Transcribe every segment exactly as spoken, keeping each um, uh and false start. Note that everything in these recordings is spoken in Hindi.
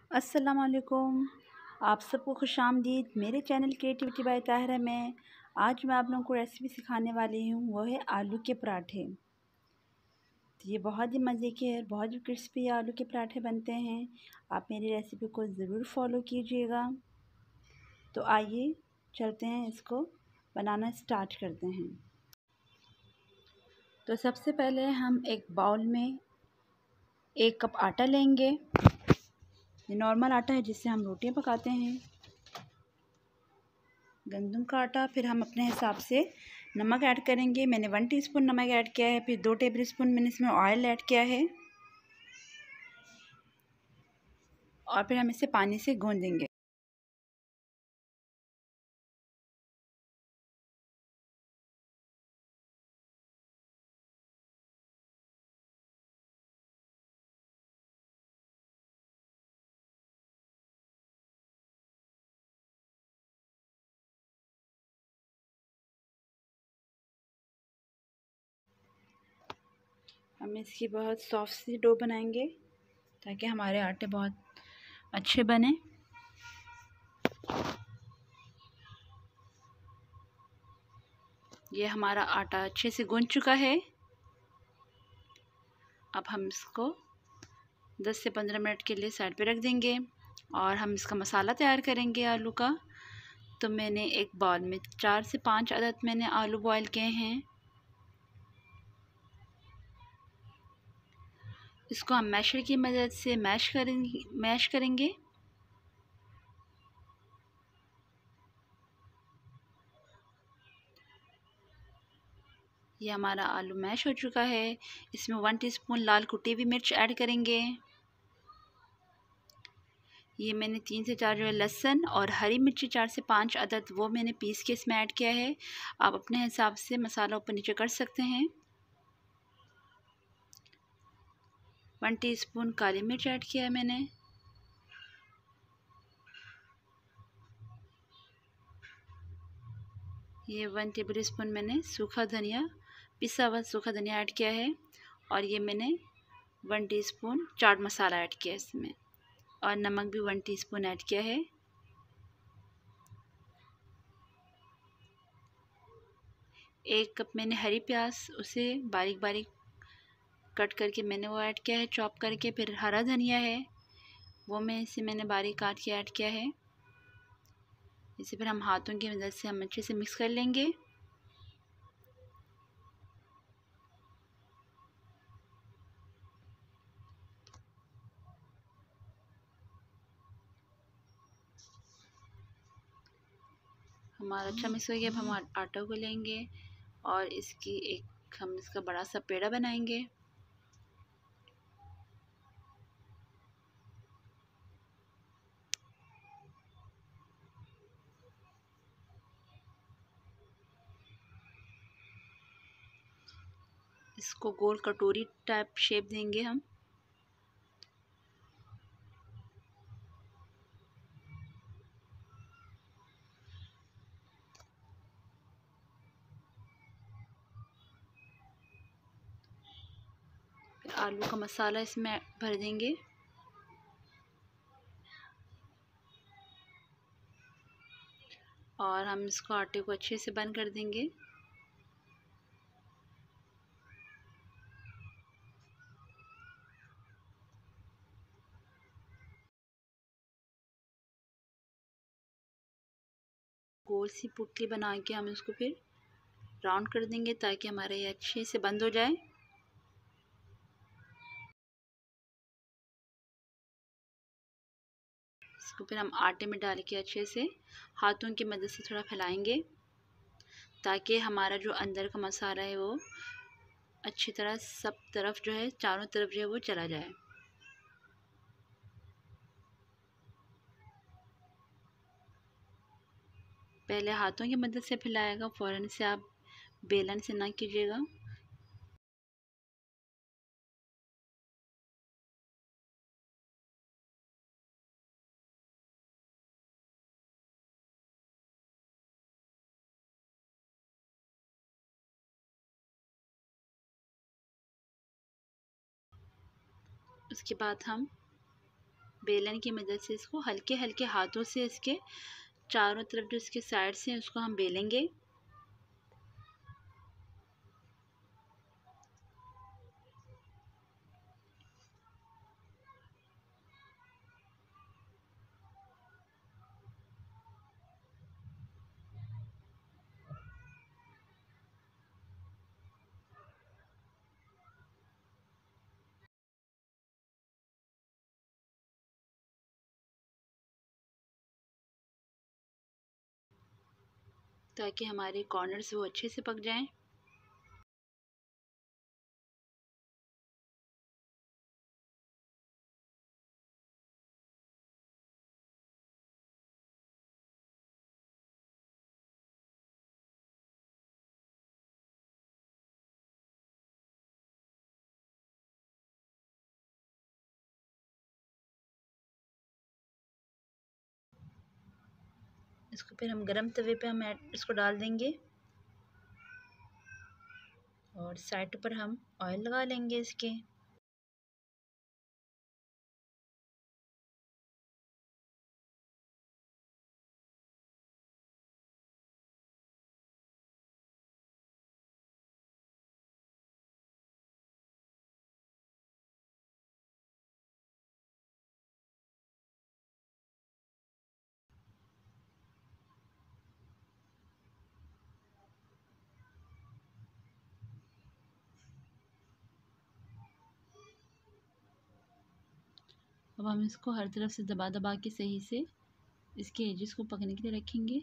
अस्सलाम वालेकुम। आप सबको खुशामदीद मेरे चैनल क्रिएटिविटी बाय ताहिरा में। आज मैं आप लोगों को रेसिपी सिखाने वाली हूँ, वो है आलू के पराठे। तो ये बहुत ही मज़े के और बहुत ही क्रिस्पी आलू के पराठे बनते हैं। आप मेरी रेसिपी को ज़रूर फॉलो कीजिएगा। तो आइए चलते हैं, इसको बनाना स्टार्ट करते हैं। तो सबसे पहले हम एक बाउल में एक कप आटा लेंगे। ये नॉर्मल आटा है जिससे हम रोटियां पकाते हैं, गंदम का आटा। फिर हम अपने हिसाब से नमक ऐड करेंगे। मैंने वन टीस्पून नमक ऐड किया है। फिर दो टेबल स्पून मैंने इसमें ऑयल ऐड किया है और फिर हम इसे पानी से गूंदेंगे। हम इसकी बहुत सॉफ्ट सी डो बनाएंगे ताकि हमारे आटे बहुत अच्छे बने। ये हमारा आटा अच्छे से गूंद चुका है। अब हम इसको दस से पंद्रह मिनट के लिए साइड पे रख देंगे और हम इसका मसाला तैयार करेंगे आलू का। तो मैंने एक बाउल में चार से पाँच अदद मैंने आलू बॉईल किए हैं। इसको हम मैशर की मदद से मैश करेंगे मैश करेंगे ये हमारा आलू मैश हो चुका है। इसमें वन टीस्पून लाल कुटी हुई मिर्च ऐड करेंगे। ये मैंने तीन से चार जो है लहसुन और हरी मिर्ची चार से पाँच अदद वो मैंने पीस के इसमें ऐड किया है। आप अपने हिसाब से मसाला ऊपर नीचे कर सकते हैं। वन टीस्पून काली मिर्च ऐड किया है मैंने। ये वन टेबल स्पून मैंने सूखा धनिया पिसा हुआ सूखा धनिया ऐड किया है और ये मैंने one teaspoon chaat masala add किया है इसमें और नमक भी वन टीस्पून ऐड किया है। एक कप मैंने हरी प्याज उसे बारीक बारीक कट करके मैंने वो ऐड किया है चॉप करके। फिर हरा धनिया है वो मैं इसे मैंने बारीक काट के ऐड किया है। इसे फिर हम हाथों की मदद से हम अच्छे से मिक्स कर लेंगे। हमारा अच्छा मिक्स हो गया। अब हम आटा को लेंगे और इसकी एक हम इसका बड़ा सा पेड़ा बनाएंगे। इसको गोल कटोरी टाइप शेप देंगे हम। फिर आलू का मसाला इसमें भर देंगे। और हम इसको आटे को अच्छे से बंद कर देंगे। गोल सी पुटली बना के हम इसको फिर राउंड कर देंगे ताकि हमारा ये अच्छे से बंद हो जाए। इसको फिर हम आटे में डाल के अच्छे से हाथों की मदद से थोड़ा फैलाएंगे ताकि हमारा जो अंदर का मसाला है वो अच्छी तरह सब तरफ जो है चारों तरफ जो है वो चला जाए। पहले हाथों की मदद से फैलाएगा, फ़ौरन से आप बेलन से ना कीजिएगा। उसके बाद हम बेलन की मदद से इसको हल्के हल्के हाथों से इसके चारों तरफ जो इसके साइड्स हैं उसको हम बेलेंगे। ताकि हमारे कॉर्नर्स वो अच्छे से पक जाएं। इसको फिर हम गरम तवे पे हम इसको डाल देंगे और साइड पर हम ऑयल लगा लेंगे इसके। अब हम इसको हर तरफ से दबा दबा के सही से इसके एजेस को पकने के लिए रखेंगे।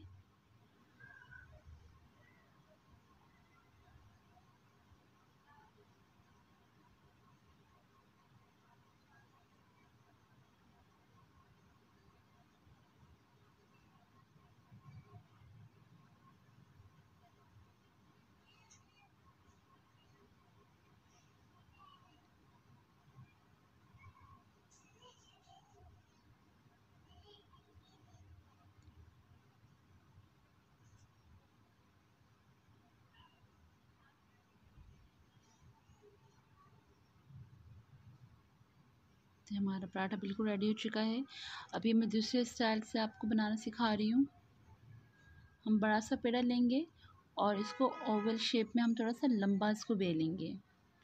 तो हमारा पराठा बिल्कुल रेडी हो चुका है। अभी मैं दूसरे स्टाइल से आपको बनाना सिखा रही हूँ। हम बड़ा सा पेड़ा लेंगे और इसको ओवल शेप में हम थोड़ा सा लंबा इसको बेलेंगे।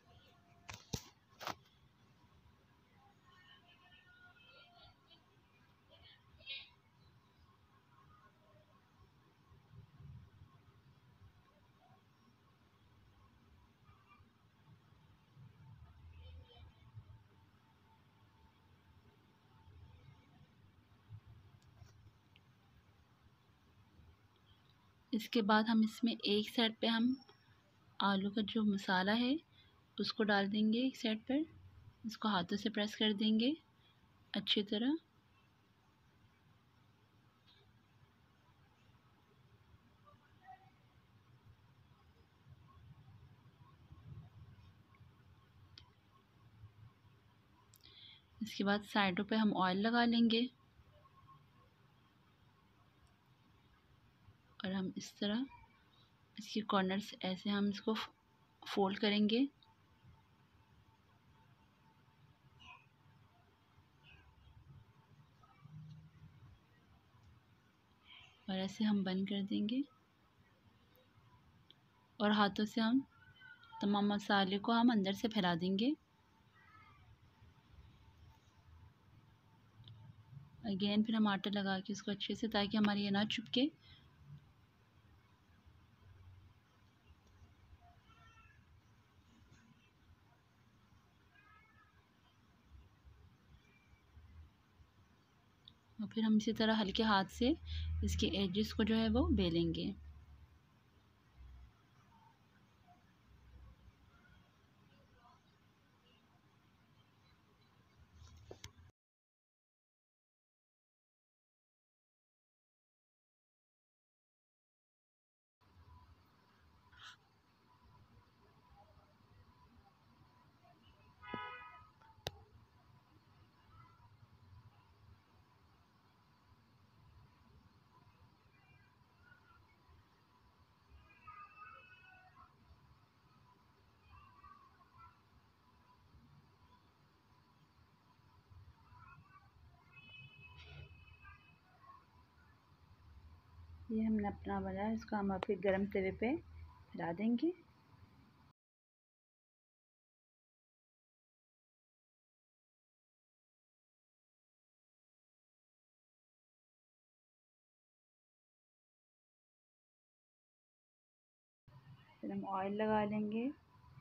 इसके बाद हम इसमें एक साइड पे हम आलू का जो मसाला है उसको डाल देंगे एक साइड पर। इसको हाथों से प्रेस कर देंगे अच्छी तरह। इसके बाद साइडों पे हम ऑयल लगा लेंगे और हम इस तरह इसके कॉर्नर्स ऐसे हम इसको फोल्ड करेंगे और ऐसे हम बंद कर देंगे और हाथों से हम तमाम मसाले को हम अंदर से फैला देंगे। अगेन फिर हम आटा लगा के इसको अच्छे से, ताकि हमारी ये ना चिपके। और फिर हम इसी तरह हल्के हाथ से इसके एजेस को जो है वो बेलेंगे। ये हमने अपना बनाया, इसको हम आपके गरम तवे पे फैला देंगे। फिर हम ऑयल लगा लेंगे।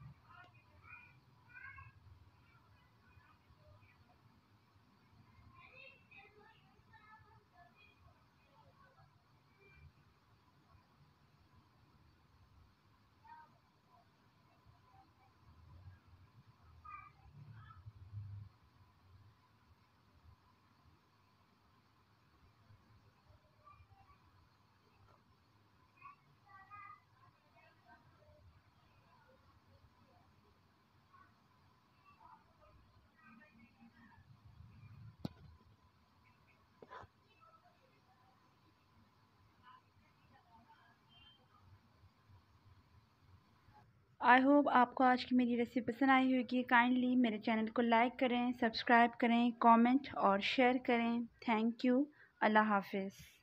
आई होप आपको आज की मेरी रेसिपी पसंद आई होगी। काइंडली मेरे चैनल को लाइक करें, सब्सक्राइब करें, कमेंट और शेयर करें। Thank you. अल्लाह हाफिज़।